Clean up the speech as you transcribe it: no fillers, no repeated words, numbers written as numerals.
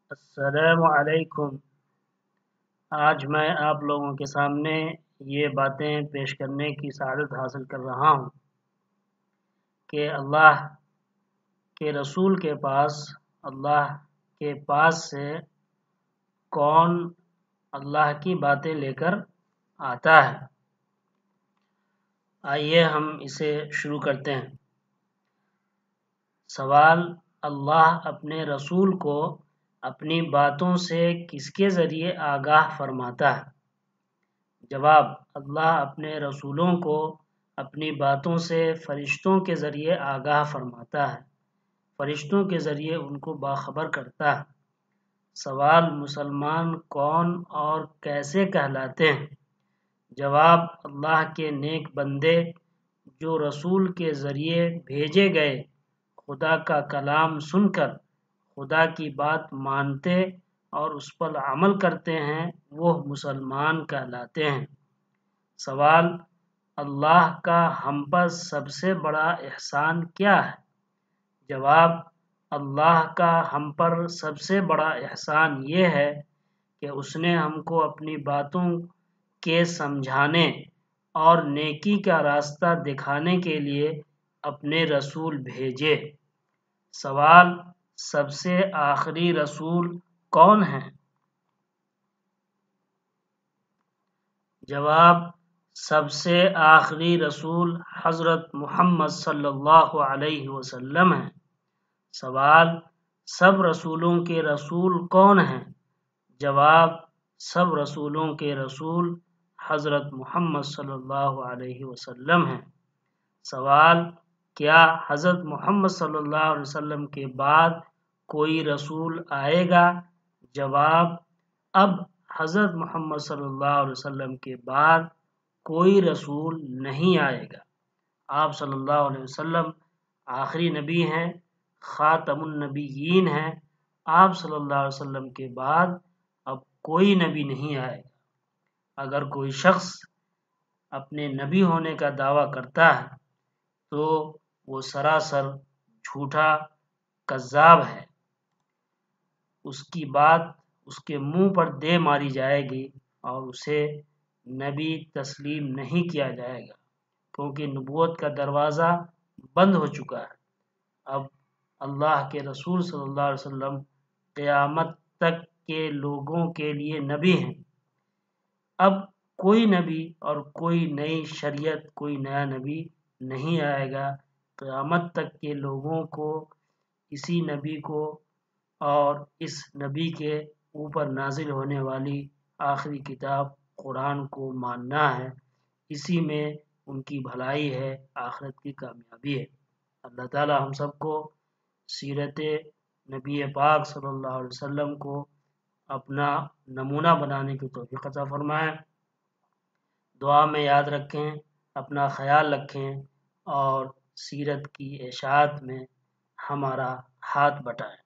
السلام علیکم۔ آج میں آپ لوگوں کے سامنے یہ باتیں پیش کرنے کی سعادت حاصل کر رہا ہوں کہ اللہ کے رسول کے پاس، اللہ کے پاس سے کون اللہ کی باتیں لے کر آتا ہے۔ آئیے ہم اسے شروع کرتے ہیں۔ سوال: اللہ اپنے رسول کو اپنی باتوں سے کس کے ذریعے آگاہ فرماتا ہے؟ جواب: اللہ اپنے رسولوں کو اپنی باتوں سے فرشتوں کے ذریعے آگاہ فرماتا ہے، فرشتوں کے ذریعے ان کو باخبر کرتا ہے۔ سوال: مسلمان کون اور کیسے کہلاتے ہیں؟ جواب: اللہ کے نیک بندے جو رسول کے ذریعے بھیجے گئے خدا کا کلام سن کر خدا کی بات مانتے اور اس پر عمل کرتے ہیں، وہ مسلمان کہلاتے ہیں۔ سوال: اللہ کا ہم پر سب سے بڑا احسان کیا ہے؟ جواب: اللہ کا ہم پر سب سے بڑا احسان یہ ہے کہ اس نے ہم کو اپنی باتوں کے سمجھانے اور نیکی کا راستہ دکھانے کے لیے اپنے رسول بھیجے۔ سوال: سب سے آخری رسول کون ہیں؟ جواب: سب سے آخری رسول حضرت محمد صلی اللہ علیہ وسلم ہیں۔ سوال: سب رسولوں کے رسول کون ہیں؟ جواب: سب رسولوں کے رسول حضرت محمد صلی اللہ علیہ وسلم ہیں۔ سوال: کیا حضرت محمد صلی اللہ علیہ وسلم کے بعد کوئی رسول آئے گا؟ جواب: اب حضرت محمد صلی اللہ علیہ وسلم کے بعد کوئی رسول نہیں آئے گا۔ آپ صلی اللہ علیہ وسلم آخری نبی ہیں، خاتم النبیین ہیں۔ آپ صلی اللہ علیہ وسلم کے بعد اب کوئی نبی نہیں آئے گا۔ اگر کوئی شخص اپنے نبی ہونے کا دعویٰ کرتا ہے تو وہ سراسر جھوٹا کذاب ہے، اس کی بات اس کے منہ پر دے ماری جائے گی اور اسے نبی تسلیم نہیں کیا جائے گا، کیونکہ نبوت کا دروازہ بند ہو چکا ہے۔ اب اللہ کے رسول صلی اللہ علیہ وسلم قیامت تک کے لوگوں کے لیے نبی ہیں۔ اب کوئی نبی اور کوئی نئی شریعت، کوئی نیا نبی نہیں آئے گا۔ قیامت تک کے لوگوں کو اسی نبی کو اور اس نبی کے اوپر نازل ہونے والی آخری کتاب قرآن کو ماننا ہے۔ اسی میں ان کی بھلائی ہے، آخرت کی کامیابی ہے۔ اللہ تعالی ہم سب کو سیرت نبی پاک صلی اللہ علیہ وسلم کو اپنا نمونہ بنانے کی توفیق عطا فرمائے۔ دعا میں یاد رکھیں، اپنا خیال رکھیں اور سیرت کی اشاعت میں ہمارا ہاتھ بٹائیں۔